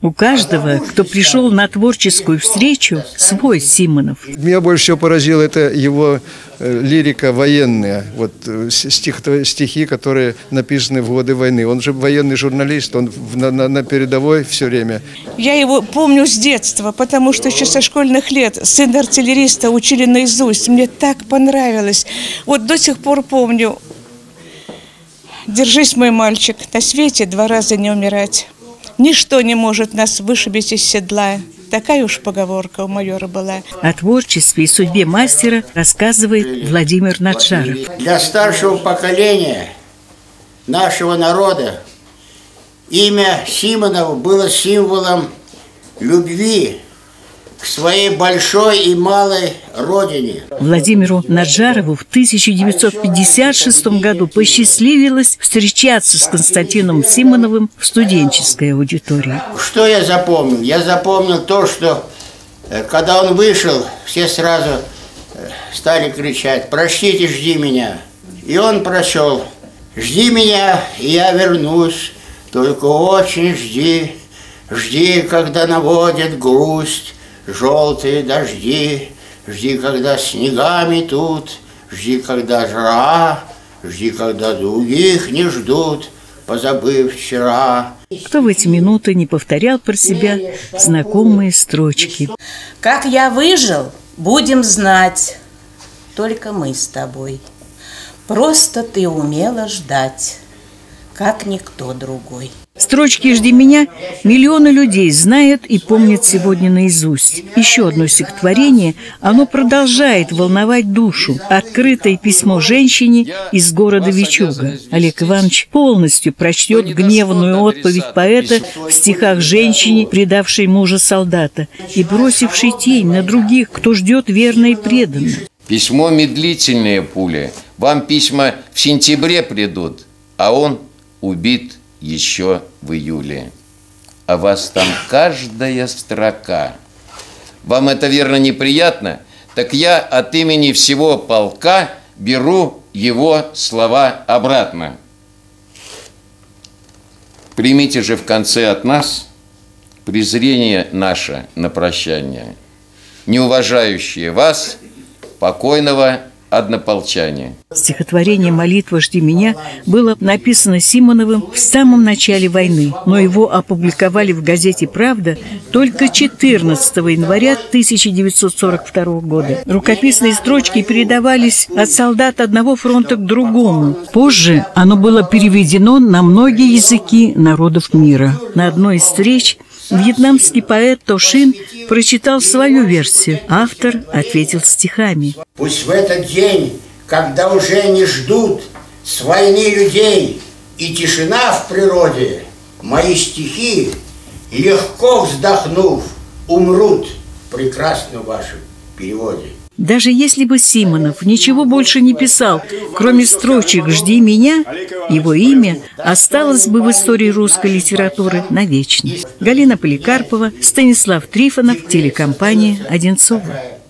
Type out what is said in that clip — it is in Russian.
У каждого, кто пришел на творческую встречу, свой Симонов. Меня больше всего поразило это его лирика военная, вот стихи, которые написаны в годы войны. Он же военный журналист, он на передовой все время. Я его помню с детства, потому что еще со школьных лет сына артиллериста учили наизусть. Мне так понравилось. Вот до сих пор помню. Держись, мой мальчик, на свете 2 раза не умирать. Ничто не может нас вышибить из седла. Такая уж поговорка у майора была. О творчестве и судьбе мастера рассказывает Владимир Наджаров. Для старшего поколения нашего народа имя Симонова было символом любви к своей большой и малой родине. Владимиру Наджарову в 1956 году посчастливилось встречаться с Константином Симоновым в студенческой аудитории. Что я запомнил? Я запомнил то, что когда он вышел, все сразу стали кричать: «Прочтите, жди меня». И он прочел: «Жди меня, и я вернусь, только очень жди, жди, когда наводит грусть желтые дожди, жди, когда снега метут, жди, когда жара, жди, когда других не ждут, позабыв вчера». Кто в эти минуты не повторял про себя знакомые строчки? Как я выжил, будем знать, только мы с тобой. Просто ты умела ждать, как никто другой. Строчки «Жди меня» миллионы людей знают и помнят сегодня наизусть. Еще одно стихотворение, оно продолжает волновать душу. Открытое письмо женщине из города Вичуга. Олег Иванович полностью прочтет гневную отповедь поэта в стихах женщине, предавшей мужа солдата и бросившей тень на других, кто ждет верно и преданно. Письмо медлительные пули. Вам письма в сентябре придут, а он убит еще в июле. А вас там каждая строка. Вам это верно неприятно? Так я от имени всего полка беру его слова обратно. Примите же в конце от нас презрение наше на прощание, не уважающие вас, покойного однополчане. Стихотворение «Молитва, жди меня» было написано Симоновым в самом начале войны, но его опубликовали в газете «Правда» только 14 января 1942 года. Рукописные строчки передавались от солдат одного фронта к другому. Позже оно было переведено на многие языки народов мира. На одной из встреч вьетнамский поэт Тошин прочитал свою версию. Автор ответил стихами. Пусть в этот день, когда уже не ждут с войны людей и тишина в природе, мои стихи, легко вздохнув, умрут прекрасно в вашем переводе. Даже если бы Симонов ничего больше не писал, кроме строчек «Жди меня», его имя осталось бы в истории русской литературы навечно. Галина Поликарпова, Станислав Трифонов, телекомпания «Одинцово».